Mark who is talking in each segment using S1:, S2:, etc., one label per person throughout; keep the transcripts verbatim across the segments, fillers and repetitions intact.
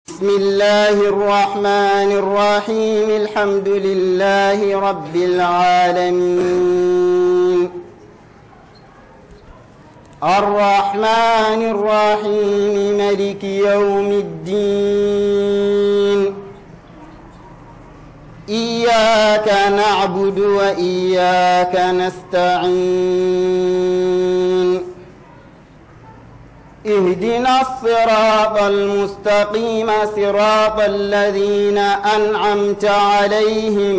S1: بسم الله الرحمن الرحيم الحمد لله رب العالمين الرحمن الرحيم مالك يوم الدين إياك نعبد وإياك نستعين اهدنا الصراط المستقيم صراط الذين أنعمت عليهم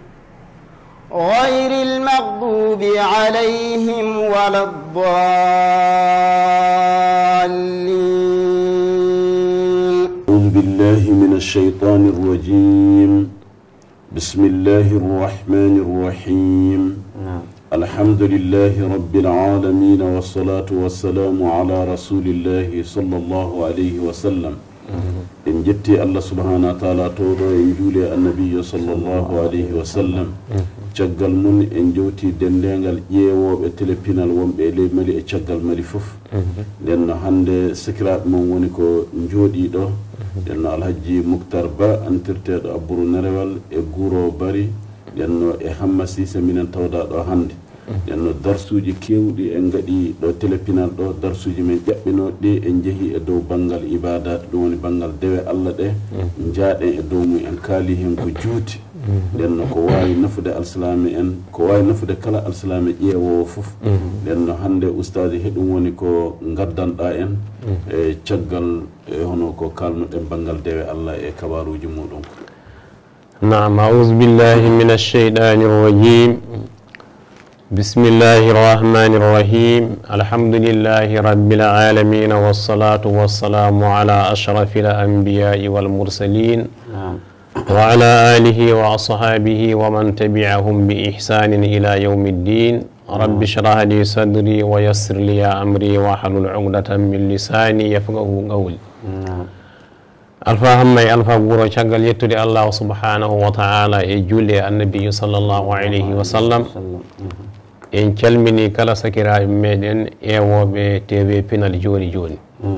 S1: غير المغضوب عليهم ولا الضالين.
S2: أعوذ بالله من الشيطان الرجيم. بسم الله الرحمن الرحيم. الحمد لله رب العالمين والصلاة والسلام على رسول الله صلى الله عليه وسلم. إن جتي الله سبحانه وتعالى تورو إن جولي النبي صلى الله عليه وسلم تشغل من إن جوتي دندنغال ييو بتلبينال ومبي لي ملي تشغل ملي فوف لأن هند سكرات من ونيكو نجودي دو لأن الحجي مختار با أنترتد أبرو نروال إغورو باري لأنه إحمى سيسا من التوضع دو هند لأنه درسوجي كيودي إنغادي دو تلبينال دو درسوجي من جابينو دي إنجهي دو بانغال إبادات دوني بانغال دوي الله دي نجاد دو مي أنكاليهم كجوتي لأنه كواي نفد السلامي إن كواي نفد كلا السلامي إيه ووفوف لأنه هند أستاذي هدووني كو نغدان دائن تشغل هنو كو كالمو دي بانغال دوي الله إيه كبارو جمودون.
S3: نعم، أعوذ بالله من الشيطان الرجيم. بسم الله الرحمن الرحيم. الحمد لله رب العالمين والصلاة والسلام على أشرف الأنبياء والمرسلين وعلى آله وأصحابه ومن تبعهم بإحسان إلى يوم الدين. رب اشرح لي صدري ويسر لي أمري واحلل عقدة من لساني يفقهوا قولي. alfa hammay alfa guro caggal yettude Allah subhanahu wa ta'ala e julle annabi sallallahu alayhi wa sallam en calmini kala sakiraaɓe meɗen ewoɓe tv pinal joni joni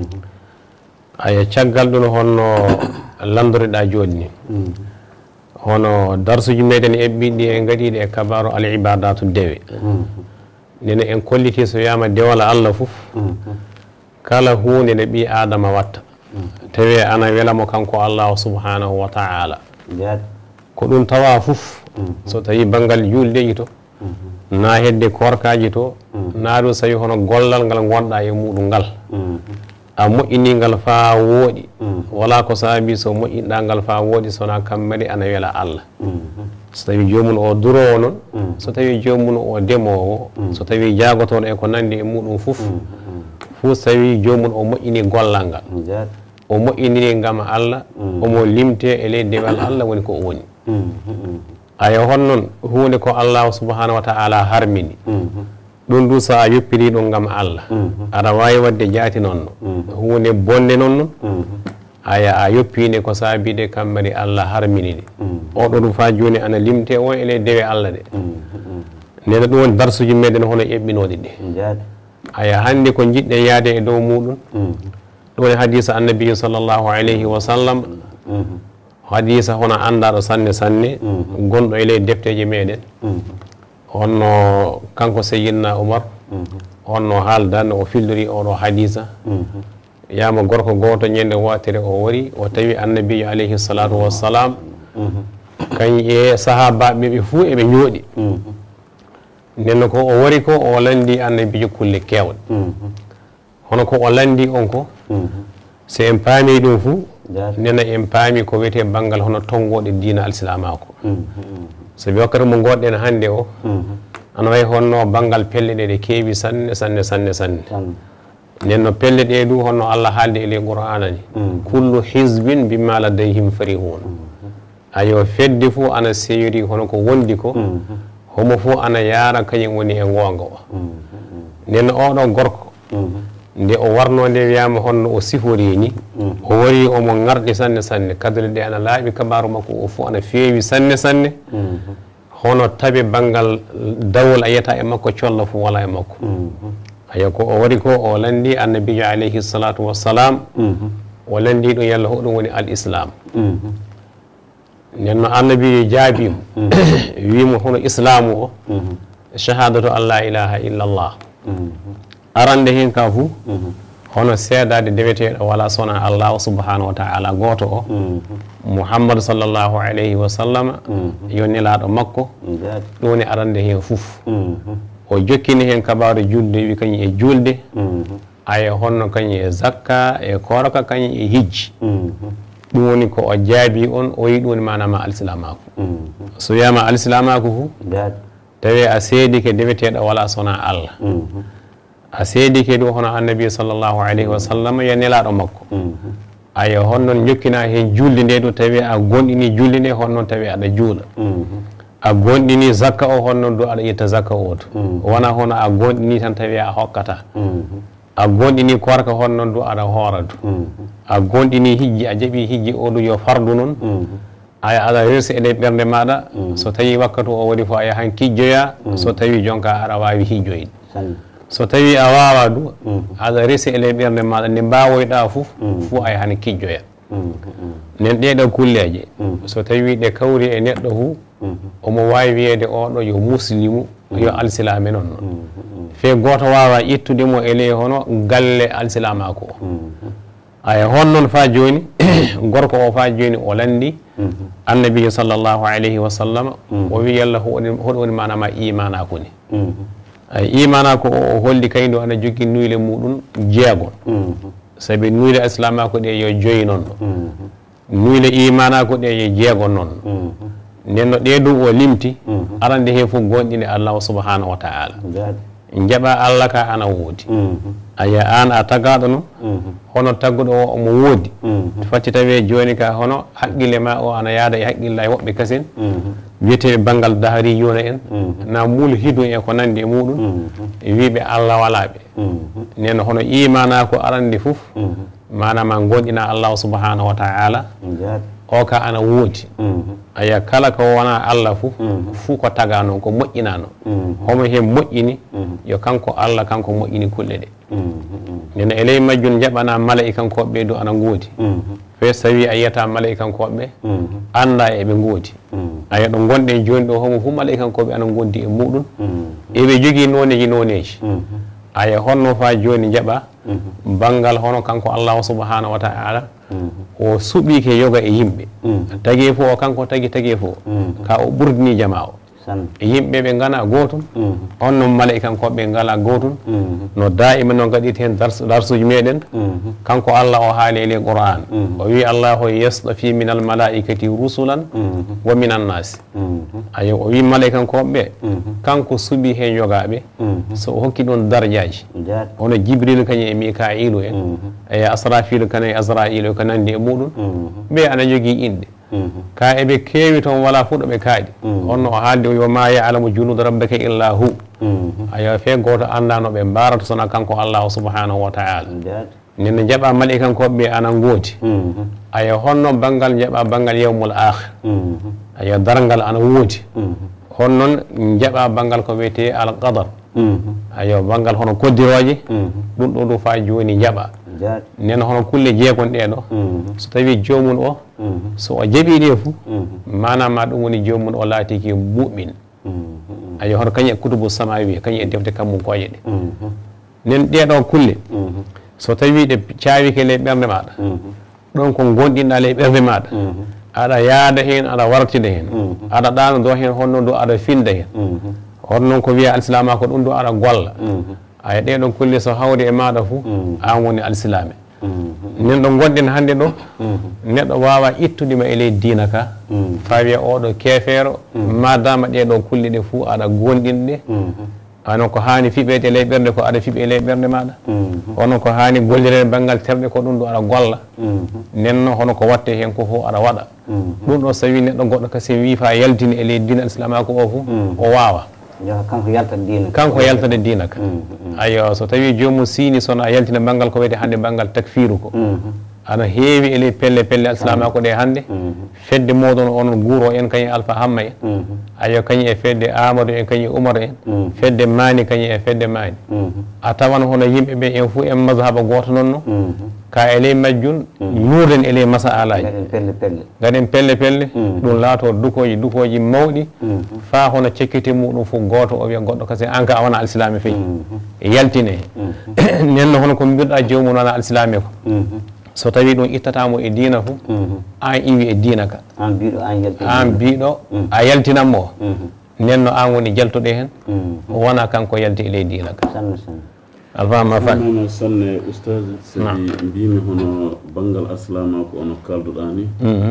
S3: aya caggal ɗum honno landoreɗa joni ni hono darsuji meɗen eɓɓiɗi e gaɗiɗe e kabaru al ibadatu dewe nene en kolliti so wiyama dewala Allah foof kala hunde nde ɓi adama watta tawi ana welamo kanko Allah subhanahu wa ta'ala ko ɗum tawa fof so tawi bangal juldeji to na hedde korkaji to na ɗum sawi hono gollal ngal gonɗa e muɗum ngal a moƴƴini ngal fa wooɗi wala ko saabi so moƴƴinɗa ngal fa wooɗi sona kammari ana wela Allah so tawi jomum o durowo noon so tawi jomum o demowo so tawi jagotoɗo e ko nandi e muɗum fof fo so tawi jomum o moƴƴini gollal ngal o moƴƴiniri ngam Allah omo limte e ley dewal Allah woni ko o woni aya hon noon hunde ko Allah subhanahu wa ta'ala harmini ɗum du so a yoppiri ɗum ngam Allah aɗa wawi wadde jaati noon hunde bonde noon noon aya a yoppine ko saabide kammari Allah harmini ɗe oɗo ɗum fa joni ana limte o e ley dewe Allah ɗe nena ɗum woni darsuji meɗen hono eɓɓinoɗe ɗe aya hande ko jiɗɗe yaade e dow muɗum ɗum e hadisa annabi sallallahu alayhi wa sallam hadisa hono andaɗo sanne sanne gonɗo e ley defteji meɗen honno kanko Seyyidna Umar honno haaldan o fillori oɗo hadisa yama gorko goto ñande watere o wari o tawi annabijo alayhi salatu wassalam kañ e sahabaɓe ɓe fuu eɓe ñooɗi nenno ko o wari ko o landi annabijo kulle kewɗe hono ko o landi on ko so en paami ɗum fuu nena en paami ko wiyete banggal hono tongoɗe diina alsilamako sabi wakkati mo goɗɗen hannde o ana wayi honno banggal pelle ɗe ɗe keewi sanne sanne sanne sanne nenno pelle ɗe ɗu honno Allah haalde e ley qur'ana ni kullu hizbin bima ladayhim farihun ayo fedde fuu ana seyri hono ko wondi ko homo fuu ana yaara kañum woni e gonga o nenno oɗo gorko nde o warno nde wiyama honno o sifori ni o wari omo ngarɗi sanne sanne kadule ɗe ana laaɓi kabaru makko o fof ana feewi sanne sanne hono tabe banggal dawol a yiyata e makko colla fof wala e makko aya ko o wari ko o landi annabijo alayhi salatu wassalam o landi ɗum yalla hoɗum woni al islam nden no annabi jaabimo wimo hono islamu o shahadatu an la ilaha illallah arande hen ka fuu hono seedade deweteɗo wala sona allahu subhanahu wa taala goto o muhammadu sallllahu alayhi wa sallam yo nelaɗo makko ɗum woni arande hen fof o jokkini hen kabaru julde wi kañum e julde aya honno kañum e zakka e koraka kañum e hijji ɗum woni ko o jaabi on o yi ɗum woni manama alislamaku so wiyama alislamaku fu tawi a seedike deweteɗo wala sona allah a seedike ɗum hono annabi sallllahu alayhi wa sallam yo nelaɗo makko aya honnoon jokkina hen julde nde ɗo tawi a gonɗini julde nde honnoon tawi aɗa juula a gonɗini zakka o honnoon do aɗa ƴetta zakka o to wona hono a gonɗini tan tawi a hokkata a gonɗini korka honnoon do aɗa hoora to a gonɗini hijji a jaaɓi hijji o ɗum yo fardu noon aya aɗa rersi e ley ɓernde maɗa so tawi wakkatu o waɗi fo a yahan kijjoya so tawi jonka aɗa wawi hijjoyde so tawi a wawa du aɗa resi e ley ɓernde maɗa nde mbawoyɗa fof fo a yahan kijjoya nen ɗeɗo kulleje so tawi ɗe kawri e neɗɗo fu omo wawi wiyede oɗo yo muslimu yo alsilame noon noon fe goto wawa ƴettudemo e ley hono galle alsilamako o aya honnoon fa joni gorko o fa joni o landi annabi sallllahu alayhi wa sallam o wi yalla hoɗo woni manama imanako ni ay imanako o holli kaydo ana jogui nuyle muɗum jeegol saabi nuyle islamako ɗe yo joyi noon ɗo nuyle imanako ɗe yo jeegol noon nden no ɗe ɗum o limti arande he fof gonɗine allahu subhanahu wa taala jaɓa allah ka ana woodi aya an a tagaɗo noon hono tagguɗo o omo woodi fatti tawi joni ka hono haqqille ma o ana yaada e haqqilla e woɓɓe kasen wiyeteɓe banggal dahari yona en na muul hidu e ko nandi e muɗum wiɓe allah walaɓe nen hono imana ko arande fof manama gonɗina allahu subhanahu wa taala o ka ana woodi aya kala ko wona allah fof fuu ko taga noon ko moƴƴinano homo hen moƴƴini yo kanko allah kanko moƴƴini kulle ɗe nden e ley majjum jaɓana mala'ikankoɓe ɗo ana goodi fe so tawi a yiyata mala'ikankoɓe anda eɓe goodi aya ɗo gonɗen joni ɗo homo fof mala'ikankoɓe ana gondi e muɗum eɓe jogui noneji noneji aya honno fa joni jaɓa banggal hono kanko allahu subhanahu wa ta'ala o suɓike yoga e yimɓe tagi fo o kanko tagi tagi fo ka o ɓurdini jama o yimɓe ɓe gana gotum on noon mala'ikankoɓe ngala gotum no daima no gaɗirte hen darsuji meɗen kanko allah o haali e ley qur'an o wi allahu yastafi min al malaikati rusulan wa min annasi ayo o wi mala'ikankoɓe kanko suuɓi hen yogaɓe so o hokki ɗon dardiaji hono jibril kañum e mikailu en e asrafilu kañum e asrailu ko nandi e muɗum ɓe ana jogui inɗe ka eɓe keewi toon wala fu ɗo ɓe kaaɗi onno o haalde yo ma ya'lamu junuda rabbika illa hu ayo fe goto andano ɓe mbarata sona kanko allahu subhanahu wa ta'ala nen jaɓa mala'ikankoɓe ana goodi ayo honno banggal jaɓa banggal yawmul akhir ayo dargal ana woodi honnoon jaɓa banggal ko wiyete al qadar ayo banggal hono koddiroje ɗum ɗo ɗo fa joni jaɓa nen hono kulle jeegon ɗeɗo so tawi jomum o so o jaaɓi ɗe fo manama ɗum woni jomum o laatiki mu'min ayo hono kañum e kutubu samawi kañum e defte kammum koye ɗe nen ɗeɗo kulle so tawi ɗe cawike ley ɓerde maɗa ɗon ko gonɗinɗa ley ɓerde maɗa aɗa yaada hen aɗa wartida hen aɗa ɗano do hen honno do aɗa finda hen hono noon ko wiya alislama ko ɗum do aɗa golla aya ɗeɗon kulle so hawri e maɗa fo an woni alislame nen ɗo gonɗen hannde ɗo neɗɗo wawa ittudima e ley diina ka fa wiya oɗo keefeero madama ɗeɗo kulle ɗe fo aɗa gonɗinɗe onon ko hani fiɓede e ley ɓerde ko aɗa fiiɓe e ley ɓerde maɗa onon ko hani gollirede banggal terɗe ko ɗum ɗo aɗa golla nenno hono ko watte hen ko fof aɗa waɗa ɗum ɗo so wi neɗɗo goɗɗo kasi wi fa yaltini e ley diina alislama ko o fof o wawa
S4: kanko yaltata diina
S3: kanko yaltade diina ka ayo so tawi jomum siini sono a yaltina banggal ko wiyete hannde banggal takfiru ko ana heewi ele pelle pelle alsilama ko ɗe hannde fedde moɗon onon guuro en kañum alpha hamma en ayo kañum e fedde amadou en kañum oumar en fedde mani kañum e fedde mani a tawan hono yimɓe ɓe en fo en mazhaba goto noon no ka ele majjun yuurden ele masa alaji gaɗen pelle pelle ɗum laato dukoji dukoji mawɗi fa hono cekkite muɗum fof goto o wiya goɗɗo kasi an ka a wona alsilami feyi yaltine nenno hono ko mbiɗɗa jomum wona alsilami ko so tawi ɗum ittatamo e diina fof an iwi e diina ka an mbiɗo a yaltinanmo o nenno an woni jaltuɗe hen wona kanko yalti e ley diina ka alfama fa
S2: nono sanne oustage sabi mbimi hono banggal aslama ko ono kalduɗa ni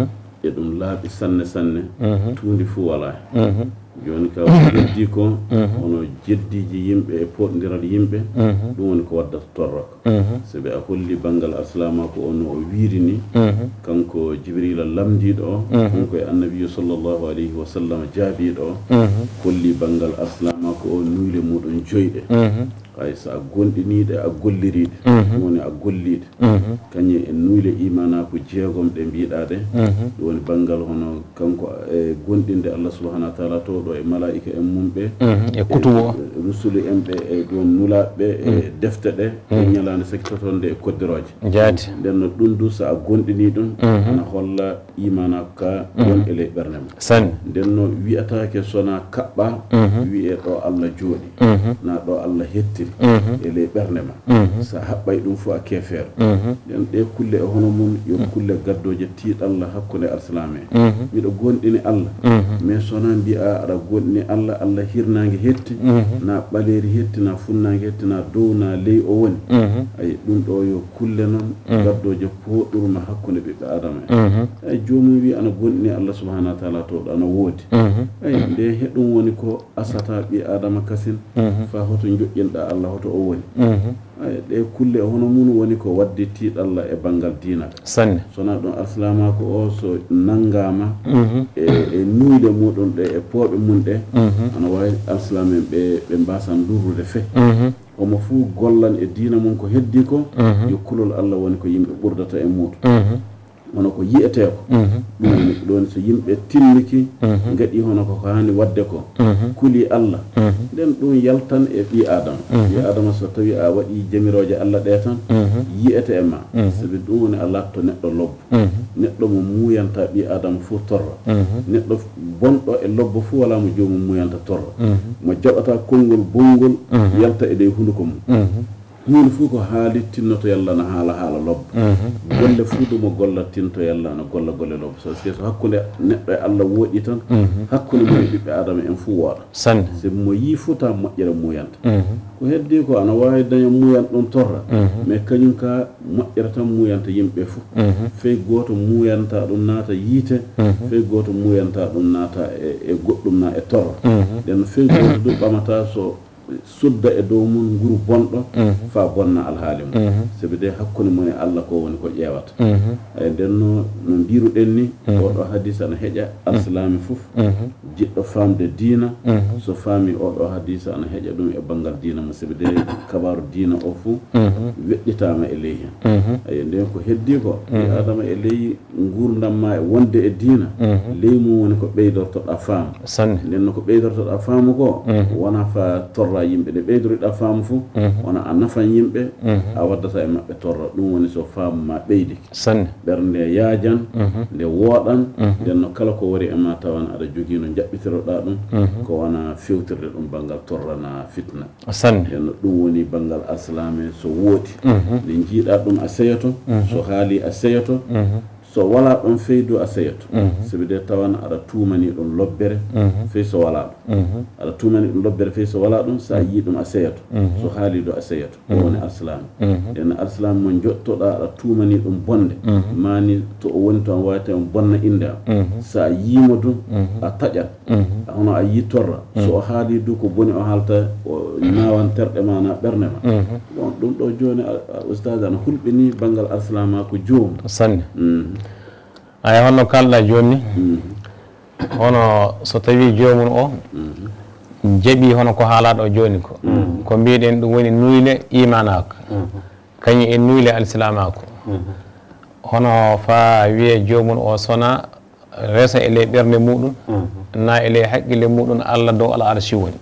S2: e ɗum laaɓi sanne sanne tuundi fo wala joni ka jeddi ko hono jeddiji yimɓe e poɗodiral yimɓe ɗum woni ko waddata torroko sabi a holli banggal aslama ko ono o wiiri ni kanko jibrila lamdiɗo o kanko e annabiyu sallllahu alayhi wa sallam jaabiɗo o holli banggal aslama ko o nuyle muɗum joyɗe hay so a gonɗiniɗe a golliriɗe ɗum woni a golliɗe kañum en nuyle imana ko jeegom ɗe mbiɗade ɗum woni banggal hono kanko e gonɗinde allah subahanahu wa taala to ɗo e malaika en mumɓe
S3: e kutubu o
S2: rusulu en ɓe e ɗon nulaɓe e defte ɗe e ñalande sakitotonde e koddiroje
S3: jaati
S2: nden no ɗum du so a gonɗini ɗum ana holla imana ka won e ley ɓerde ma
S3: sanne
S2: nden no wiyatake sona kaɓɓa wiye ɗo allah jooɗi na ɗo allah hetti e ley ɓerde ma sa haɓɓay ɗum fof a keefeero nden ɗe kulle e hono mum yo kulle gaddoje tiiɗallah hakkude arsalame miɗo gonɗini allah mais sona mbiya aɗa gonɗini allah allah hirnage hetti na ɓaleri hetti na funnage hetti na dow na ley o woni ay ɗum ɗo yo kulle noon gaddoje poɗɗurma hakkude ɓiɓɓe adama en ay jomum wi ana gonɗini allah subahanahu wa taala to ɗo ana woodi ay nde heɗum woni ko asata ɓi adama kasin fa hoto joƴƴinɗa allah hoto o woni ay ɗe kulle hono mun woni ko waddi tiiɗalla e banggal diina
S3: sanne
S2: sona ɗum alsilama ko o so nanngama e e nuuyde muɗum ɗe e pooɓe mum ɗe ana wawi alsilama en ɓe ɓe mbasan durrude fe omo fuu gollan e diina mum ko heddi ko yo kulol allah woni ko yimɓe ɓurdata e muɗum hono ko yiyete ko ɗum woni ɗon so yimɓe tinniki gaɗi hono ko hani wadde ko kuli allah nden ɗum yaltan e ɓi adama ɓi adama so tawi a waɗi jamiroje allah ɗe tan yiyete e ma sabi ɗum woni a latto neɗɗo lobbo neɗɗo mo muyanta ɓi adama fof torra neɗɗo bonɗo e lobbo fof wala mo jomum muyanta torra mo jaɓata konngol bongol yalta e ɗe hunduko mum hunde fof ko haalittinnoto yalla na haala haala lobbo golle fuu ɗumo gollattinto yalla na golla golle lobbo so so hakkude neɗɗo e allah wooɗi tan hakkude mo e ɓiɓɓe adama en fuu wooɗa
S3: sanne
S2: sabi mo yii fuu ta moƴƴere muyanta ko heddi ko ana wawi daña muyanta ɗum torra mais kañum ka moƴƴere tan muyanta yimɓe fof fey goto muyanta ɗum naata yiite fey goto muyanta ɗum naata e goɗɗum na e torra nden fey goto ɗum ɓamata so sudda e dow mum nguru bonɗo fa bonna alhaali mum sabi de hakkude mon e allah ko woni ko ƴeewata ay nden no no mbiruɗen ni oɗo hadis ana heƴa alsilami fof jiɗɗo famde diina so faami oɗo hadis ana heƴa ɗum e banggal diina mo sabi de kabaru diina o fof weɗɗitama e ley hen ay nden ko heddi ko ɓi adama e ley gurdam ma e wonde e diina ley mum woni ko ɓeydortoɗa faam
S3: sanne
S2: nden no ko ɓeydortoɗa faamu ko wona fa torra yimɓe ɗe ɓeydoriɗa faamu fof wona a nafan yimɓe a waddata e maɓɓe torra ɗum woni so faamu ma ɓeydiki
S3: sanne
S2: ɓernde yaajan nde wooɗan nden no kala ko wari e ma tawan aɗa jogii no jaɓɓitiroɗa ɗum ko wona fewtirde ɗum banggal torra na fitna
S3: sanne
S2: nden no ɗum woni banggal aslame so woodi nde jiiɗa ɗum a seyoto so haali a seyoto so wala ɗon feydu a seyoto sabi de tawan aɗa tumani ɗum lobbere fey so wala ɗum aɗa tumani ɗum lobbere fey so wala ɗum sa yi ɗum a seyoto so haali do a seyoto ko woni alsilami nden alsilami mo jottoɗa aɗa tumani ɗum bonde mani to o woni to an wawate on bonna inde am sa yimo dum a taƴat hono a yi torra so o haali du ko boni o haalta o nawan terɗe ma na ɓerne ma bon ɗum ɗo joni ustade ana hulɓini banggal alsilama ko joomum
S3: sanne ay holno kalɗa joni hono so tawi jomum o jeeɓi hono ko haalaɗo joni ko ko mbiɗen ɗum woni nuyle imanako kañum e nuyle alsilamako hono fa wiye jomum o sona resa ele ɓernde muɗum na ele haqqille muɗum Allah dow ala arshi woni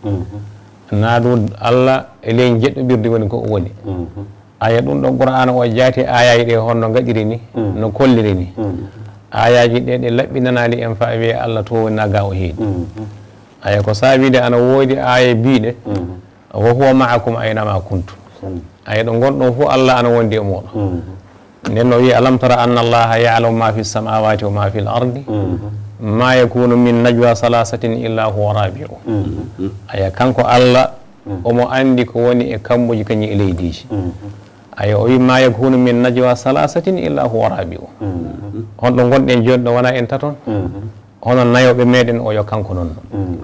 S3: na ɗum Allah ele jeɗɗoɓirde woni ko woni aya ɗum ɗon qur'ana o jaati ayaji ɗe honno gaɗiri ni no kolliri ni ayaji ɗe ɗe laɓɓinanali en fa wiye Allah to woni naga o heeɗi aya ko saabide ana woodi aya biiɗe wa huwa ma'akum aynama kuntum aya ɗo gonɗon fof Allah ana wondi e moɗon nden no wiye alam tara anna allaha ya'lamu ma fi samawati wa ma fi l ardi ma yakunu min najwa salasatin illa huwa rabi'u aya kanko Allah omo andi ko woni e kammuji kañi e leydiji aya o wi ma yakunu min najwa salasatin illa huwa rabi'u honɗo gonɗen joni ɗo wona en taton hono nayoɓe meɗen o yo kanko noon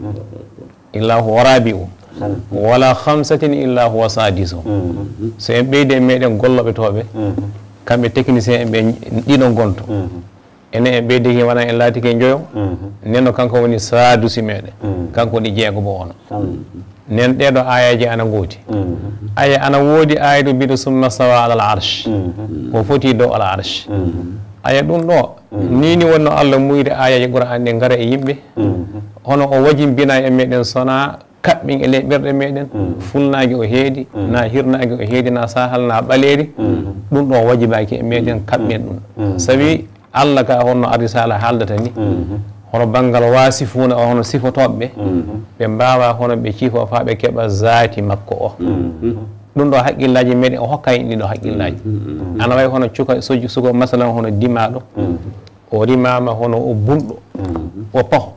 S3: illa huwa rabi'u wala khamsatin illa huwa sadisu so en ɓeyde e meɗen golloɓe toɓe kamɓe technicien en ɓe ɗiɗon gonto enen en ɓeydiki wona en laatike joyo nenno kanko woni sadusi meɗen kanko woni jeego bo ono nen ɗeɗo ayaji ana gooti aya ana woodi aya ɗo mbiɗo summa sawa alal arche o foti dow ala arche aya ɗum ɗo nini wonno Allah muyde ayaji qur'an ɗe gara e yimɓe hono o wajimbina e meɗen sona kaɓɓin e ley ɓerɗe meɗen fulnague o heedi na hirnague o heedi na sahal na ɓaleeri ɗum ɗo wajibaki e meɗen kaɓɓen ɗum sabi Allah ka honno arisala haaldata ni hono banggal wasifuna o hono sifotoɓe ɓe mbawa hono ɓe ciifo fa ɓe keeɓa zaati makko o ɗum ɗo haqqillaji meɗen o hokka en ɗiɗo haqqillaji ana wawi hono cuka soji suko masalan hono dimaɗo o rimama hono o bunɗo o paho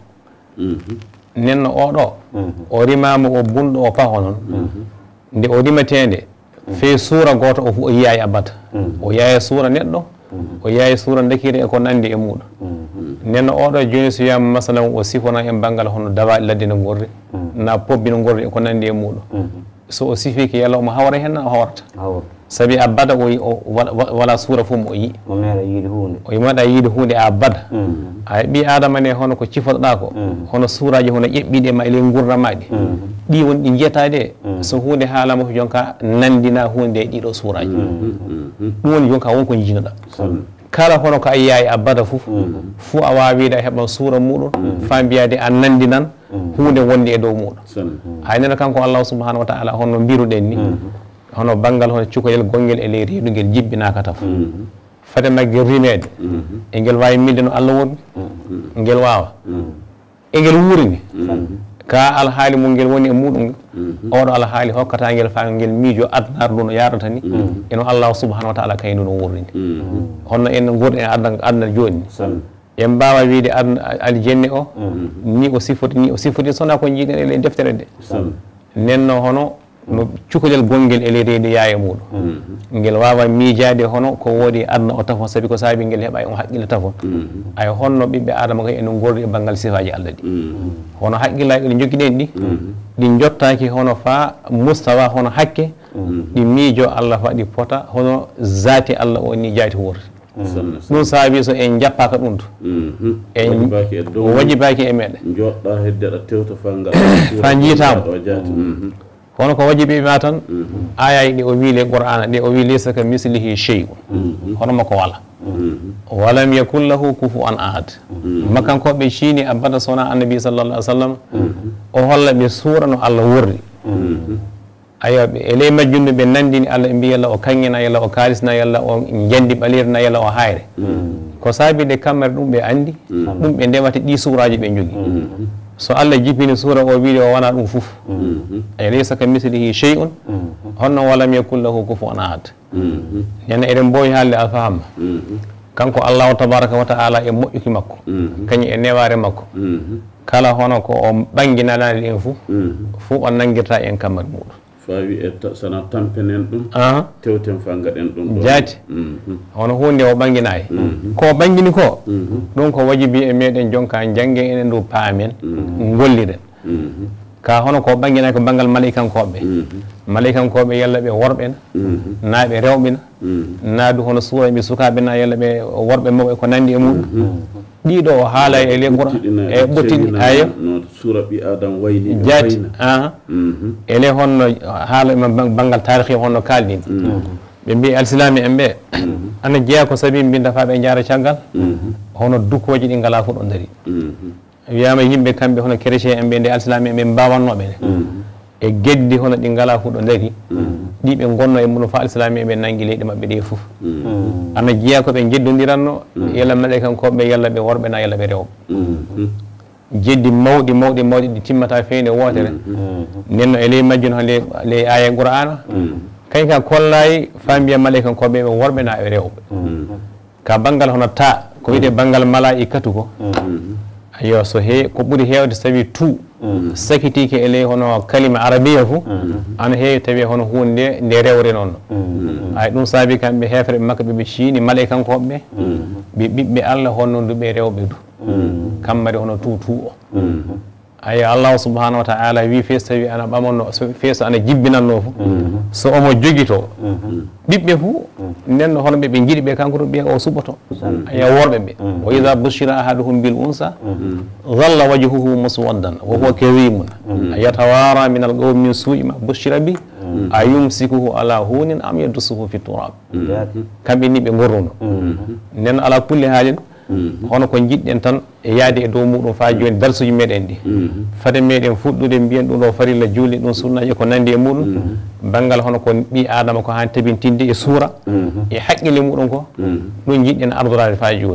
S3: nenno oɗo o rimama o bunɗo o paho noon nde o rimatede fe suura goto o o yiya e abata o yaya suura neɗɗo o yayi suura dakire e ko nandi e muɗum nenno oɗo joni so wiyama masalan o sifona en banggal hono dawaɗi ladde no gorri na pobbi no gorri e ko nandi e muɗum so o sifiki yalla omo hawra hen o hawrata saabi a bada o wala suura fof mo o yi o meeɗa yiide hunde a bada a ɓi adama ne hono ko cifotoɗa ko hono suuraji hono ƴeɓɓiɗe ma ele gurdamaɗi ɗi woni ɗi jeetade so hunde haalama ko jonka nandina hunde e ɗiɗo suuraji ɗum woni jonka wonko jiinoɗa kala hono ko a yiya e a bada fof fo a wawide a heɓan suura muɗum fa mbiyade a nandinan hunde wonde e dow muɗum hay nene kanko Allah subhanahu wa ta'ala hono mbiruɗen ni hono banggal hono cukoyel gonguel e ley reedu ngel jibbinaka taf fade maggel rimede e ngel wawi milde no Allah woni ngel wawa e ngel wurini ka alhaali mum ngel woni e muɗum oɗo alhaali hokkata ngel fa ngel miijo adnar ndu no yarata ni eno Allah subhanahu wa ta'ala kaynu no wurini honno en gurɗe e adna adna joni en mbawa wiide aljanne o ni o sifoti ni o sifoti sona ko jiiɗen e ley deftere de nenno hono no cukalel gonguel e ley reedu yaaya muɗum ngel wawa miijade hono ko woodi adna o tafon saabi ko saabi ngel heeɓa on haqqille tafon ay honno ɓiɓɓe adama kay eno gordi e banggal sifaji Allah ɗi hono haqqillaji ɗi joguiɗen ɗi ɗi jottaki hono fa mustawa hono hakke ɗi miijo Allah fa ɗi pota hono zati Allah o ni jaati worti ɗum saabi so en jappaka ɗum to en wajibaki e meɗen
S2: joɗɗa heddeɗa tewta fa ngal
S3: fa jiitama hono ko wajibi ma tan ayaji ɗi o wi le qur'ana ɗi o wi laysa ka mislihi shay'un hono mako wala walam yakul lahu kufuwan ahad makankoɓe ciini abada sona annabi sallallah alih w sallam o holla ɓe suura no Allah wurri ayo e ley majjunde ɓe nandini Allah ɓe mbi yalla o kaŋŋina yalla o kaalisna yalla o jandi ɓalirna yalla o hayre ko saabide kammere ɗum ɓe andi ɗum ɓe ndewata ɗi suuraji ɓe jogui so Allah jippini suura o wiide o wona ɗum fof ay laysa ka mislihi shay'un honno walam yakul lahu kufuwan ahad nen eɗen mbowi haalde alfahama kanko Allahu tabaraka wa ta'ala e moƴƴuki makko kañum e neware makko kala hono ko o ɓanginanani en fof fof o nanguirta en kammari muɗum
S2: fawi e sana tampenen ɗum tewten fa gaɗen ɗum
S3: jaati hono hunde o ɓanguinayi ko ɓanguini ko ɗum ko wajibi e meɗen jonka jangge enen ndu paamen golliɗen ka hono ko ɓanguinayi ko banggal malaikankoɓe malaikankoɓe yalla ɓe worɓena naaɓe rewɓena naadu hono suuraɓe sukaɓe na yalla ɓe worɓe mawɓe ko nandi e muɗum ɗiɗo o haala e ley qura e ɓottiɗi ayo
S2: suura ɓi adam wayni
S3: jaati ele honno haala banggal tarikhi honno kaldin ɓe mbi alsilami en ɓe ana jeeya ko sabi mbinda fa ɓe jaara caggal hono dukkoji ɗi ngala fu ɗo dari wiyama yimɓe kamɓe hono chrétien en ɓe nde alsilami en ɓe mbawannoɓe ne e geddi hono ɗi ngala fu ɗo dari ɗiɓe gonno e muno fa alsilami en ɓe nanggui leyɗi mabɓe ɗe foof ana jeeya koɓe jeddodiranno yalla malaikakoɓe yalla ɓe worɓe na yalla ɓe rewɓe jeddi mawɗi mawɗi mawɗi ɗi timmata fewde wotere nenno e ley majjun ho ley aya qur'ana kay ka kollayi fa mbiya malaikakoɓe ɓe worɓe na e rewɓe ka banggal hono ta ko wiyete banggal malaikatu ko ayo so he ko ɓuuri hewde so tawi tout sakitike e ley hono kalima arabia fo ana heewi tawi hono hunde nde rewre noon ay ɗum saabi kamɓe hefere ɓe makka ɓeɓe ciini malaikakoɓe ɓe ɓiɓɓe allah honnonduɓe rewɓe du kammari hono tout tout o ayi allahu subahanahu wa taala wi fees tawi ana ɓamanno feeso ana jibbinanno fo so omo joguito ɓiɓɓe fo nenno hono ɓe ɓe jiiɗi ɓe kanko to ɓiya o suɓoto aya worɓe ɓe wa ida bushira ahaduhum bil unsa dhalla wajhuhu muswaddan wa huwa karimun yatawara min alqawmi min su'i ma bushira bi a yumsikuhu ala hunin am yadussuhu fi turab kamɓe ni ɓe gorruno nenno ala kulli haalin hono ko jiɗɗen tan e yaade e dow muɗum fa joni darsuji meɗen ɗi fade meɗen fuɗɗude mbiyen ɗum ɗo farilla juuli ɗum sunnaji ko nandi e muɗum banggal hono ko ɓi adama ko hani tabintinde e suura e haqqille muɗum ko ɗum jiɗɗen ardorade fa joni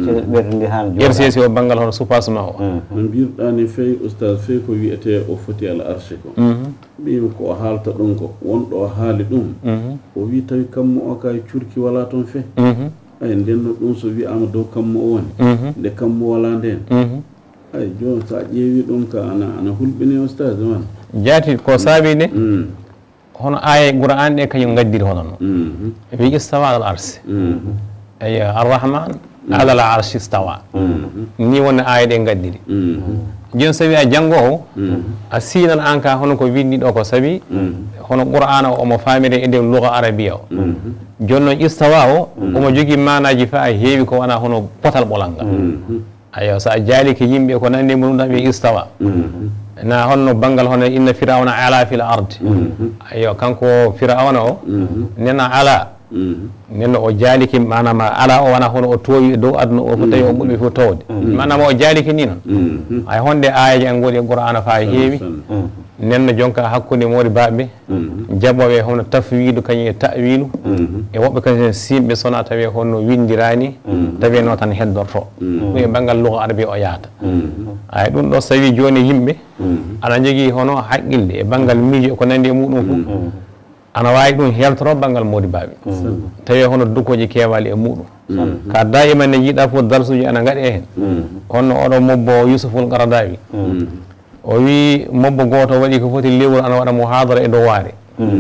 S3: R C C o banggal hono soupassement o
S2: no mbirɗani fewi oustad fewi ko wiyete o foti al arche ko mbimi ko o haalta ɗum ko wonɗo o haali ɗum o wi tawi kammo o kay curki wala toon fe ay ndenno ɗum so wiyama dow kammo o woni nde kammo wala nden ay joni sa ƴeewi ɗum ka ana ana hulɓini o stage wan
S3: jaati ko saabi nde hono aya qur'an ɗe kañum gaddiri hono noon wi istawa alal arsi ay arrahman alal arshi istawa ni wonno aya ɗe gaddiri joni so wi a janggo o a siinan an ka hono ko winni ɗo ko saabi hono qur'ana o omo famire e nder lugha arabia o joni noon istawa o omo jogui manaji fa a heewi ko wona hono potal ɓolal ngal ayo so a jaalike yimɓe ko nandi mum ɗum wiye istawa na honno banggal hono inna firawna ala fil ardi ayo kanko firawna o nena ala nenno o jaaliki manama ala o wona hono o toowi e dow aduna o fo tawi o ɓuuri fof towde manama o jaaliki ni noon ay honde ayaji an goɗi e qur'ana fa heewi nenno jonka hakkude mawɗi baɓe jaɓoɓe hono tafwidu kañum e tawilu e woɓɓe kañum simɓe sona tawi honno windirani tawi no tan heddorto ɗum e banggal lugha arabi o yahata ay ɗum ɗo so tawi joni yimɓe aɗa jogui hono haqqille e banggal miijo ko nandi e muɗum fo ana wawi ɗum heltoro banggal mawɗi baɓe tawi hono dukkoji kewali e muɗum ka daiman ne jiiɗa fof darsuji ana gaɗe hen honno oɗo mobbo Youssouful Qaradawi o wi mobbo goto waɗi ko foti lewru ana waɗa muhadara e dow waare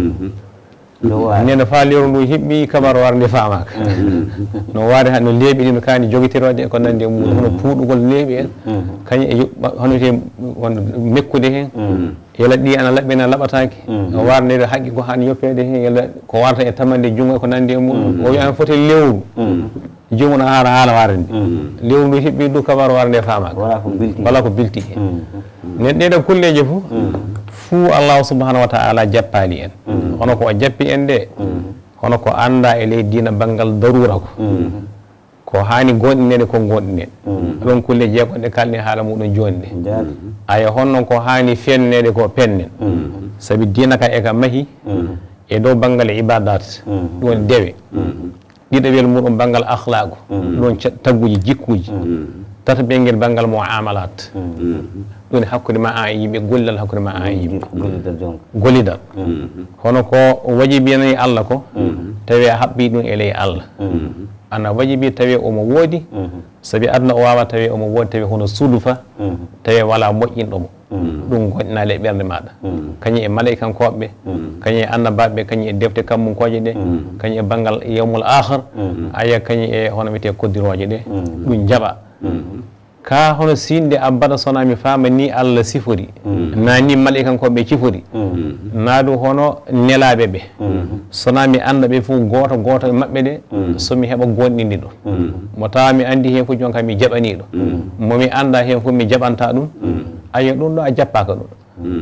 S3: nene fa lewru ndu hiɓɓi kabaru war nde famaka no waade no leeɓi ɗi no kani joguitirode e ko nandi e muɗum hono puuɗugol leeɓi en kañum e hono wiyete wonde mekkude hen yala ɗi ana laɓɓene laɓataki o warnede haqqi ko hani yoppede hen yala ko warta e tamande jungo e ko nandi e muɗum o wi ana foti lewru jomum a haala haala waare nde lewru ndu hiɓɓi du kabaru war nde famaka wala ko bilti hen nen ɗeɗo kulleje fof fuu allahu subahanahu wa taala jappali en hono ko o jappi en nde hono ko anda e ley dina banggal darura ko ko hani gonɗinede ko gonɗinen ɗon kulle jeegoɗe kalni haala muɗum joni ɗe aya honnon ko hani fennede ko pennen saabi dina ka e ka maahi e dow banggal ibadat ɗum dewe ɗiɗawel muɗum banggal akhlaqu ɗon tagguji jikkuji tata ɓengel banggal muamalat ɗum hakkude ma an e yimɓe gollal hakkude ma an e yimɓe gollidal hono ko wajibinayi Allah ko tawi a haɓɓi ɗum e ley Allah ana wajibi tawi omo woodi saabi aduna o wawa tawi omo woodi tawi hono suudufa tawi wala moƴƴinɗomo ɗum gonɗinali e ɓerde maɗa kañum e mala'ikankoɓe kañum e annabaɓe kañum e defte kammunkoje ɗe kañum e banggal yawmul ahar aya kañum e hono wiyete koddiroje ɗe ɗum jaɓa ka hono sinde abbata sona mi fama ni Allah sifori na ni mala'ikankoɓe cifori na ɗum hono nelaɓe ɓe sona mi anda ɓe fof goto goto e mabɓe ɗe somi heeɓa gonɗinde ɗum mo tawa mi andi hen fof jonka mi jaɓaniɗo momi anda hen fof mi jaɓanta ɗum ayo ɗum ɗo a jappaka ɗum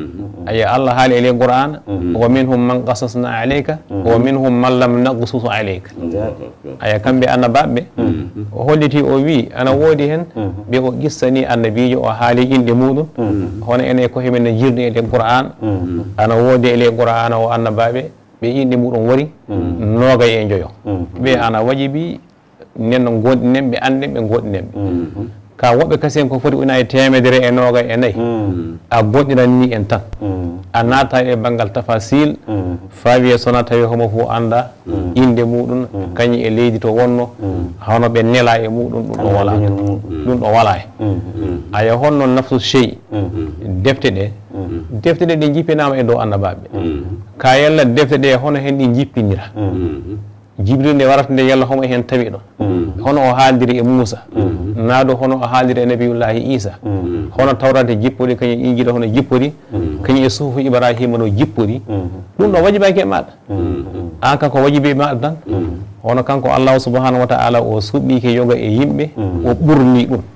S3: aya Allah haali ele qur'an wa minhum man qasasna alayka wa minhum man lam naqsus alayka aya kamɓe annabaɓe o holliti o wi ana woodi hen ɓe o qissani annabijo o haali inɗe muɗum hono ene ko hemen jirde ele qur'an ana woodi ele qur'an o annabaɓe ɓe inɗe muɗum wari noogay e joyo ɓe ana wajibi nen gonɗinen ɓe anden ɓe gonɗinen ɓe ka woɓɓe kasen ko foti unayi temedere e noogay e nayyi a goɗɗiran ni en tan a naata e banggal tafasil fawiye sona tawi homo fo anda inde muɗum kañum e leydi to wonno hono ɓe nela e muɗum ɗum ɗo wala ɗum ɗo wala e aya honno nafsu chey defte ɗe defte ɗe ɗe jippinama e dow annabaɓe ka yalla defte ɗe hono hen ɗi jippinira jibril nde warata nde yalla homo hen tawi ɗo hono o haaldiri e Moussa naado hono o haaldiri e nabiyullahi Isa hono tawrate jippori kañum injiɗo hono jippori kañum e suhufu Ibrahima no jippori ɗum ɗo wajibaki e maɗa an kanko wajibi e maɗa tan hono kanko Allahu subhanahu wa ta'ala o suɓɓike yoga e yimɓe o ɓurni ɗum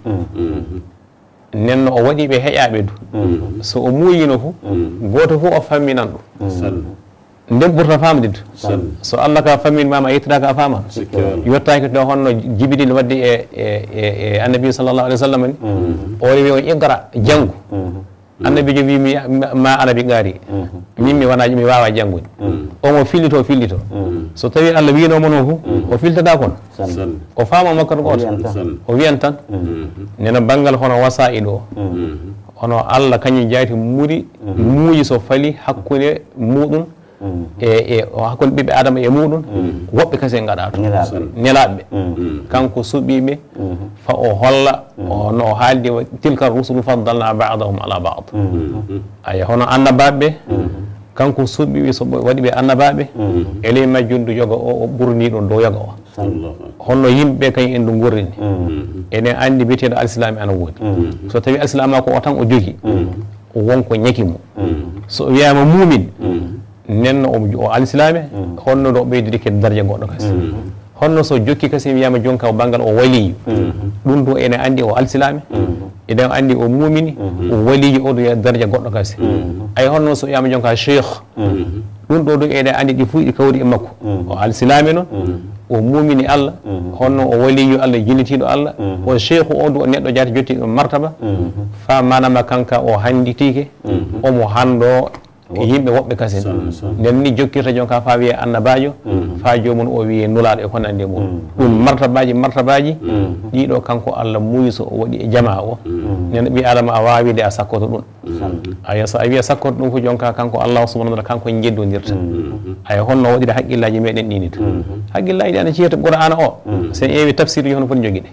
S3: nenno o waɗi ɓe heƴaɓe du so o muuyino fu goto fof o famminan ɗum ndem ɓurta famde du so Allah ka famminmama a yettitaka a faman yettaki to honno jibril wadde e e annabi sallallahu alaihi wasallam ni o wi on iqra janggu annabijo wi mi ma anabi gaari min mi wona mi wawa janggude omo fillito fillito so tawi Allah winomo no fu o filtata kon o faama makko goto o wiyan tan nena bangal hono wasa'il o hono Allah kañum jayti muri muuyi so fali hakkude muɗum e e hakkude ɓiɓɓe adama e muɗum woɓɓe kase gaɗa to nelaɓeɓe kanko suɓɓiɓe fa o holla no o haaldi tilka rusulu faddalna badahum ala bad aya hono annabaɓeɓe kanko suɓɓiɓe so waɗiɓe annabaɓe eley majjundu yoga o o ɓurni ɗum dow yoga o honno yimɓeɓe kañum en ɗum gurrini enen andi biyeteɗo alislami ana woodi so tawi alislama ko o tan o jogui wonko ñakimo so wiyama mumin nenno o alislami honno ɗo ɓeydidike dardia goɗɗo kasi honno so jokki kasi wiyama jonka o banggal o waliyu ɗum ɗo ene andi o alislami eɗen andi o mumini o waliyu o ɗo dardia goɗɗo kasi ay honno so wiyama jonka cheikh ɗum ɗo ɗo eɗen andi ɗi fuu ɗi kawri e makko o alislami noon o mumini Allah honno o waliyu Allah jillitiɗo Allah o cheikhu o ɗo neɗɗo jaati jottiɗo martaba fa manama kanka o handitike omo hando yimɓe woɓɓe kasen nden ni jokkirta jonka fa wiye annabajo fa jomum o wiye nulaɗo e ko nandi muɗum ɗum martabaji martabaji ɗiɗo kanko Allah muuyi so o waɗi e jama o nen ɓi adama a wawide a sakkoto ɗum aya so a wiya sakkoto ɗum ko jonka kanko Allah subhanahu wa ta'ala kanko jeddodirta aya honno waɗide haqqillaji meɗen ɗini to haqqillaji ɗi ana ciyata qur'ana o sen ƴeewi tafsir yi hono foti joguiɗe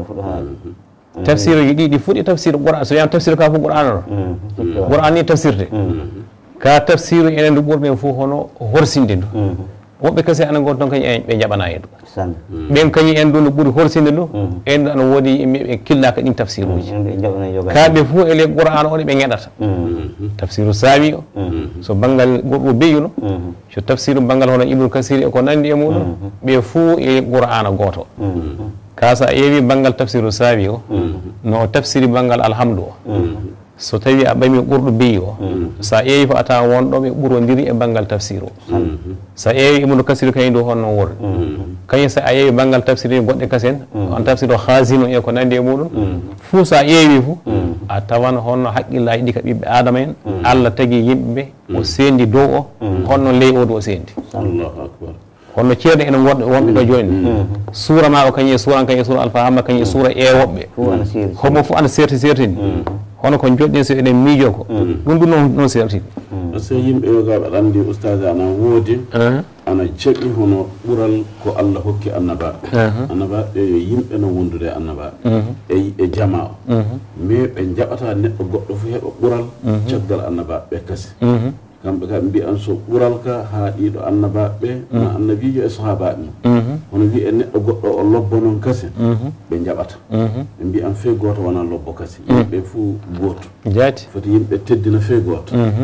S3: tafsir ji ɗi ɗi fuɗi tafsir qur'an so wiyama tafsir ka fo qur'ana ɗo qur'an ni tafsirde ka tafsiru enen ndu ɓurɗen fof hono horsinde ndu woɓɓe kase ana gon toon kañum en ɓe jaɓana e ɗum ɓen kañum en ɗu ndu ɓuuri horsinde ndu en ndu ana woodi yimɓeɓe killaka ɗin tafsiruji kaɓe fof ele qur'an o ɗe ɓe geɗata tafsiru sawi o so banggal goɗɗo beyuno so tafsiru banggal hono ibnu kasir e ko nandi e muɗum ɓe fof e qur'ana goto ka sa ƴeewi banggal tafsiru sawi o no tafsiri banggal alhamdu o so tawi a ɓami ɓurɗo beyi o sa ƴeewi ko a tawa wonɗo ɓe ɓurodiri e banggal tafsir o sa ƴeewi ibnu kasir kañum ɗo honno worri kañum sa a ƴeewi banggal tafsir goɗɗe kasen on tafsir o hasino e ko nandi e muɗum fuu sa ƴeewi fuu a tawan honno haqqillaji ɗi ka ɓiɓɓe adama en Allah tagui yimɓeɓe o sendi dow o honno ley o do sendi honno ceerno ene wonɓe wonɓe ɗo joni suura ma o kañum e suura kañum e suura alfahamma kañum e suura e woɓɓe homo fof ana serti sertini hono ko joɗɗen so enen miijo ko ɗum ɗum noon noon sertini
S2: so yimɓe yogaɓe aɗa andi oustage ana woodi ana jaɓi hono ɓural ko Allah hokki annabaɓe annabaɓe yo yimɓe no wondude e annabaɓe e e jama o mais ɓe jaɓata neɗɗo goɗɗo fo heeɓa ɓural caggal annabaɓe kase kamɓe ka ɓe mbiyan so ɓural ka ha ɗiɗo annabaɓe na annabijo e sahabaɓe mum hono wi e neɗɗo goɗɗo o lobbo noon kase ɓe jaɓata ɓe mbiyan fe goto wona lobbo kase yimɓe fo goto
S3: jaati
S2: foti yimɓe teddina fe goto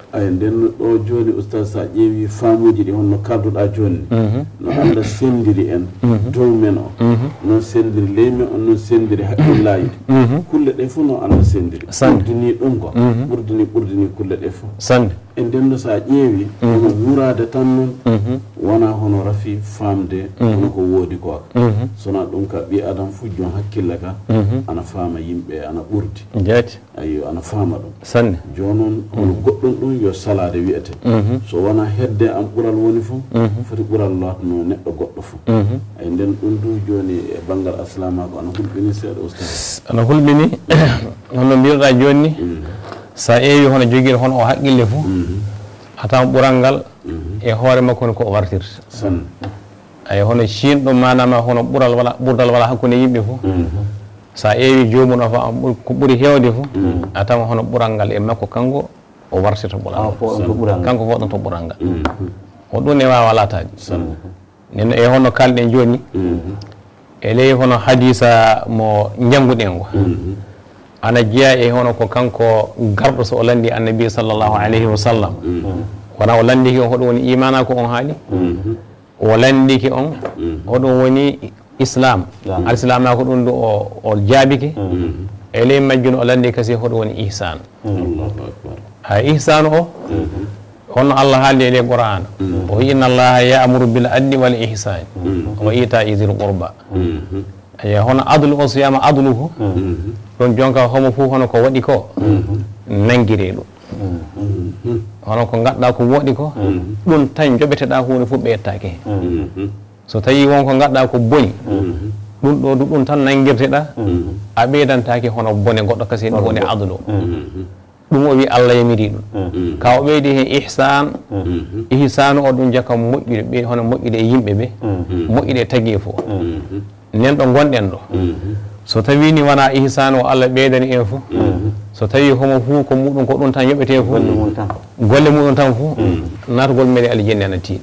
S2: ay nden ɗo joni oustaz sa ƴeewi faamuji ɗi honno kalduɗa joni no Allah sendiri en dow men o noon sendiri ley men on noon sendiri haqqillaji ɗi kulle ɗe fof no Allah sendiri ɓurdini ɗum ko ɓurdini ɓurdini kulle ɗe fof
S3: sande
S2: e nden no sa ƴeewi hono wurade tan noon wona hono rafi famde hono ko woodi ko sona ɗum ka ɓi adam fof jon hakkille ka ana faama yimɓe ana ɓurdi
S3: jeeti
S2: ayo ana faama ɗum
S3: sande
S2: joni noon hono goɗɗum ɗum yo salade wiyete so wona hedde am ɓural woni fof foti ɓural latno neɗɗo goɗɗo fof ay nden ɗum du joni e banggal aslama ko ana hulɓini seeɗa ustad
S3: ana hulɓini hono mbiruɗa joni ni sa ƴeewi hono joguiɗo hono o haqqille fof a tawan ɓural ngal e hoore makko ni ko o wartirta
S2: sanne
S3: ay hono cinɗo manama hono ɓural wala ɓurdal wala hakkude yimɓe fof sa ƴeewi jomum o fa ko ɓuuri hewde fof a tawa hono ɓural ngal e makko kanko o wartita ɓural kanko foɗon to ɓural ngal o ɗum ne wawa latade nen e hono kalɗen joni e ley hono hadisa mo jangguɗen o ana jeeya e hono ko kanko garɗo so o landi annabi sallllahu alayhi wa sallam wona o landiki on hoɗum woni imana ko on haali o landiki on hoɗum woni islam alislam ko ɗum ɗo o jaabiki e ley majjun o landi kasi hoɗum woni ihsan ha ihsan o hono allah haaldi e ley qur'an o wi inna allaha ya'muru bil adli wal ihsan wa ita'i dhil qurba ay hono adlu o so yama adlu ko ɗon jonka homo fof hono ko waɗi ko nangire ɗum hono ko gadɗa ko woɗi ko ɗum tan joɓeteɗa hunde fof ɓeyettake so tawi wonko gadɗa ko boni ɗum ɗo du ɗum tan nangirteɗa a ɓeydantake hono bone goɗɗo kasi ɗum woni adlu ɗum o wi Allah yamiri ɗum ka o ɓeydi hen ihsan ihsanu o ɗum jaka moƴƴude ɓe hono moƴƴude e yimɓe ɓe moƴƴude e tagui fof nen ɗo gonɗen ɗo so tawi ni wona ihsanu o Allah ɓeydani en fof so tawi homo fuu ko muɗum ko ɗum tan yoɓete fof golle muɗum tan fof natgol meɗe aljanna ana tiiɗ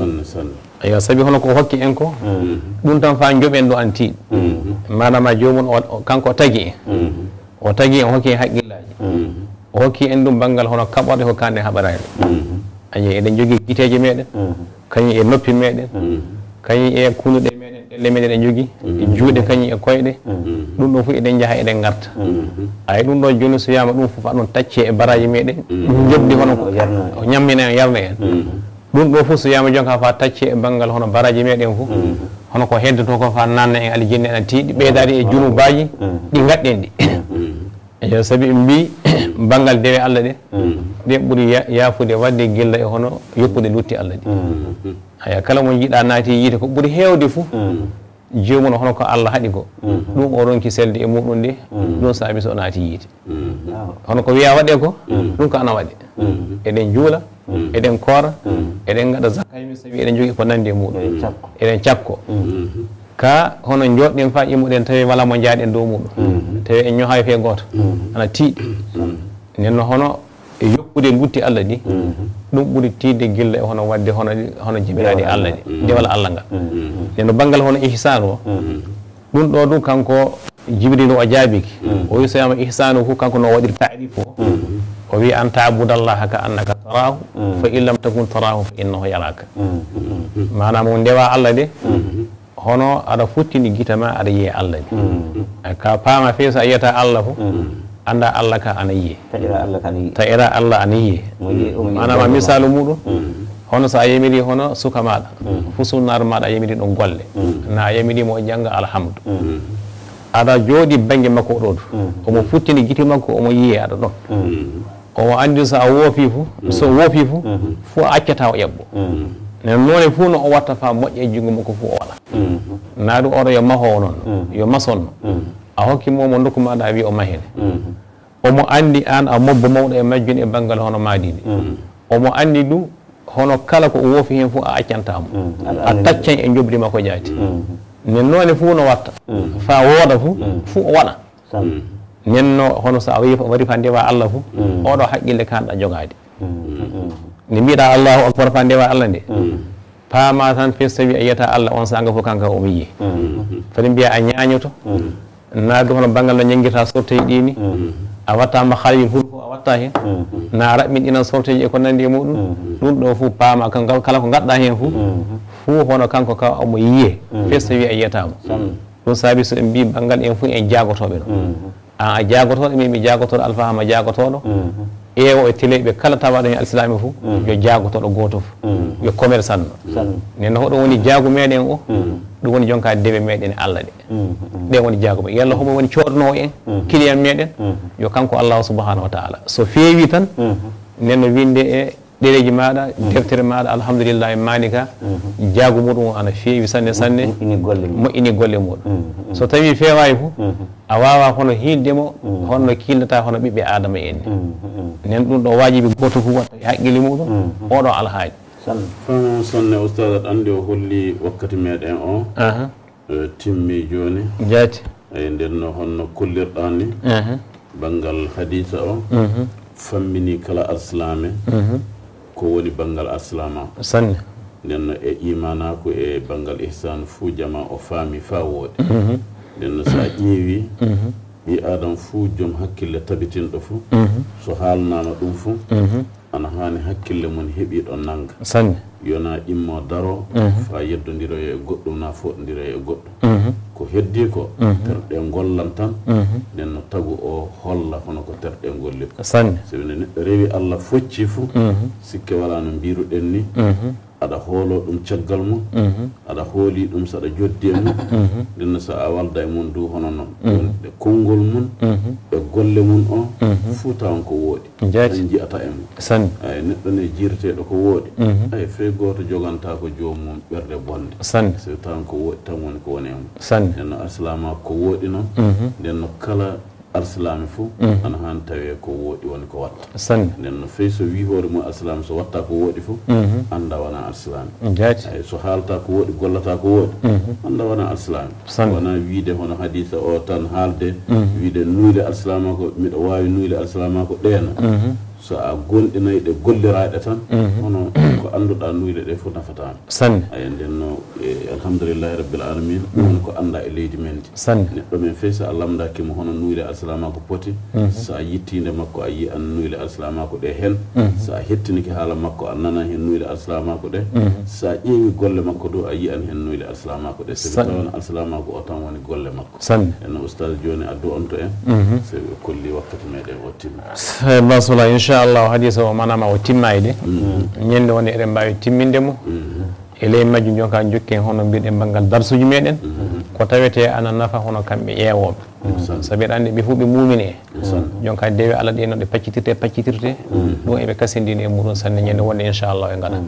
S3: eyo saabi hono ko hokki en ko ɗum tan fa joɓen ɗo an tiiɗ manama jomum o kanko o tagui en o tagui en hokki en haqqillaji o hokki en ɗum banggal hono kaɓorde ko kande haɓarade ayi eɗen jogui guiteje meɗen kañum e noppi meɗen kañum e kunuɗe meɗen ɗelle meɗen e jogui e juuɗe kañum e koyɗe ɗum ɗo fof eɗen jaaha eɗen garta ay ɗum ɗo joni so wiyama ɗum fof aɗon tacce e baraji meɗen ɗum jobdi hono ko ñammina en yarna en ɗum ɗo fof so wiyama jonka fa tacce e banggal hono baraji meɗen fof hono ko heddoto ko fa nanna en aljanna en tiiɗi ɓeydade e junubaji ɗi gaɗɗen ɗi eyo saabi ɓe mbi banggal dewe Allah ɗe ɗe ɓuuri yaafude wadde gilla e hono yoppude lutti Allah ɗi aya kala mo jiiɗa naati yiide ko ɓuuri heewde fof jomum hono ko Allah haɗi ko ɗum o ronki selde e muɗum nde ɗum saabi so naati yiide hono ko wiya waɗe ko ɗum ko ana waɗe eɗen juula eɗen koora eɗen gaɗa zakaymi sabi eɗen jogui ko nandi e muɗum eɗen cakko ka hono joɗɗen fa immuɗen tawi wala mo jaaɗen dow muɗum tawi en ñohay fe goto ana tiiɗi nenno hono e yoppude lutti Allah ɗi ɗum ɓuuri tiidde gilla e hono wadde hono hono jibinaɗi Allah ɗi dewal Allah ngal nenno banggal hono ihsan o ɗum ɗo ɗum kanko Jibril o jaabiki o wi so yama ihsanu fof kanko no waɗir taarif o o wi an ta'budallaha ka annaka tarahu fa in lam takun tarahu fa innahu yaraka manam o ndewa Allah de hono aɗa futtini guita ma aɗa yiye Allah ni ka paama fe so a yiyata Allah fof anda Allah ka ana yiye taƴira Allah ana yiye manama misalu muɗum hono so a yamiri hono suka maɗa fusunnaru maɗa a yamiri ɗum golle na a yamirimo o jangga alhamdu aɗa jooɗi banggue makko oɗo omo futtini guiti makko omo yiye aɗa ɗon omo andi so a woofi fof so woofi fof fo a accata o ƴeɓɓo nen noone fuu no o watta fa moƴƴe e junngo makko fuu o waɗa naa ɗum oɗo yo mahowo noon yo masonno a hokkimomo ndokku maɗa a wi o mahene omo anndi an a mobbo mawɗo e majjun e banggal hono maadini omo anndi ɗum hono kala ko o woofi hen fof a accantamo a taccan e jobdi makko jaati nen noone fuu no watta fa wooda fof fuu o waɗa nenno hono so a wari fa ndewa Allah fof oɗo haqqille kanɗa jogade ni mbiɗa Allahu akbar fa ndewa Allah nde paama tan fes tawi a yiyata Allah on sanga fof kanka omo yiye fadi mbiya a ñañoto naadu hono banggal no jangguirta sortoye ɗini a wattama halil fulfo a watta watta hen na raɓɓiɗinan sorteji e ko nandi e muɗum ɗum ɗo fuu paama kala ko gadɗa hen fuu fuu hono kanko ka omo yiye fes tawi a yiyatamo ɗum saabi so en mbi banggal en fuu en jagotoɓe ɗo an a jagotoɗo min mi jagotoɗo alfahama jagotoɗo ewo e téléɓe kala tawaɗo hen alislami fuu yo jagotoɗo goto fo yo commerçant no nenno hoɗo woni jaagu meɗen o ɗum woni jonka dewe meɗen e Allah ɗe ɗe woni jaagu yalla homo woni coɗnowo en client meɗen yo kanko Allah subhanahu wa taala so feewi tan nenno winde e ɗereji maɗa deftere maɗa alhamdulillah e manika jaagu muɗum ana feewi sanne sanne moƴƴini golle muɗum so tawi feewayi fo a wawa hono hildemo honno kildata hono ɓiɓɓe adama en ni nen ɗum ɗo wajibi goto fo watta haqqille muɗum oɗo alhaaji
S2: famo sonne oustad aɗa andi o holli wakkati meɗen o timmi joni
S3: jaati
S2: eyi ndenno honno kollirɗa ni banggal hadisa o fammini kala arslame ko woni banggal arslama
S3: sanne
S2: ndenno e imanako e banggal ihsanu fuu jama o faami fa woodi ndenno sa ƴeewi ɓi adam fuu joom hakkille tabitinɗo fuu so haalnama ɗum fuu ana hani hakkille mum heeɓiɗo nanga
S3: sanne
S2: yona immo daro fa yeddodiro e goɗɗum na foɗodiro e goɗɗo ko heddi ko terɗe gollan tan nden no tagu o holla hono ko terɗe golli ko
S3: sanne
S2: sabi no neɗɗo rewi Allah focci fuu sikke wala no mbiruɗen ni aɗa hoolo ɗum caggal mum aɗa hooli ɗum saɗa joddi e mum ndenno so a walda e mum du hono noon wonde konngol mum e golle mum o fuu tawan ko wooɗi en jiyata e mum
S3: sanne
S2: ay neɗɗo ne jiirteɗo ko wooɗi ay fey goto joganta ko joomum ɓerde bonde
S3: sanne
S2: so tawan ko wooɗi tan woni ko woni e mum
S3: sanne
S2: ndenno arsilama ko wooɗi noon ndenno kala arsilami fuu ana hani tawe ko wooɗi woni ko watta
S3: sanne
S2: nden no fey so wi hoore mum arsilami so watta ko wooɗi fuu anda wona arsilami
S3: jaati
S2: ay so haalta ko wooɗi gollata ko wooɗi anda wona arsilami wona wiide hono hadisa o tan haalde wiide nuyde arsilama ko miɗo wawi nuyde arsilama ko ɗeena so a gonɗinayi ɗe golliraɗe tan hono ko annduɗa nuyde ɗe fof nafatama
S3: sanne
S2: aya ndenno alhamdulillahi rabbil alamin woni ko anda e leydi men di
S3: sanne
S2: neɗɗo men fey so a lamdakimo hono nuyde arsilama ko poti so a yittinde makko a yi an nuyde arsilama ko ɗe hen so a hettiniki haala makko a nana hen nuyde arsilama ko ɗe so a ƴeewi golle makko do a yi an hen nuyde arsilama ko ɗe sabi tawana arsilama ko o tan woni golle makko
S3: sanne
S2: enno oustad joni addu on to en sabi o kolli wakkati meɗen o timmi
S3: basula inchallahu hadisa o manama o timmayde ñande woni eɗen mbawi timmindemo e ley majjum jonka jokken hono mbiɗen banggal darsuji meɗen ko tawete ana nafa hono kamɓe ƴeewoɓe saabi aɗa andi ɓe foof ɓe mumini e jonka dewe Allah ɗe no ɗe paccitirte paccitirte ɗum eɓe kasindini e muɗum sanne ñande wonde inchallah e gaɗa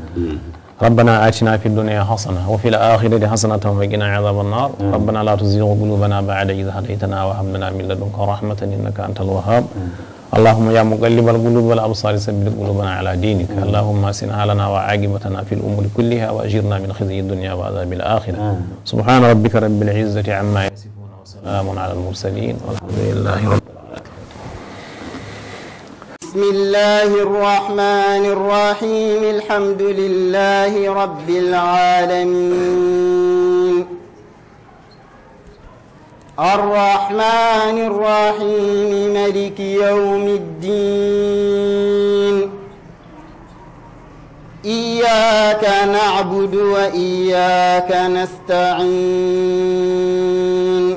S3: ربنا آتنا في الدنيا حسنة وفي الآخرة حسنة وقنا عذاب النار ربنا لا تزغ قلوبنا بعد إذ هديتنا وهب لنا من لدنك رحمة إنك أنت الوهاب اللهم يا مقلب القلوب والأبصار ثبت قلوبنا على دينك اللهم اسن حالنا وعاقبتنا في الأمور كلها وأجرنا من خزي الدنيا وعذاب الآخرة سبحان ربك رب العزة عما يصفون وسلام على المرسلين والحمد لله رب العالمين.
S1: بسم الله الرحمن الرحيم الحمد لله رب العالمين الرحمن الرحيم مالك يوم الدين إياك نعبد وإياك نستعين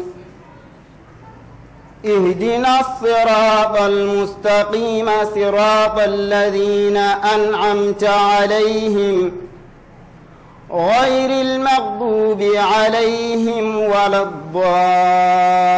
S1: اهدنا الصراط المستقيم صراط الذين أنعمت عليهم غير المغضوب عليهم ولا الضالين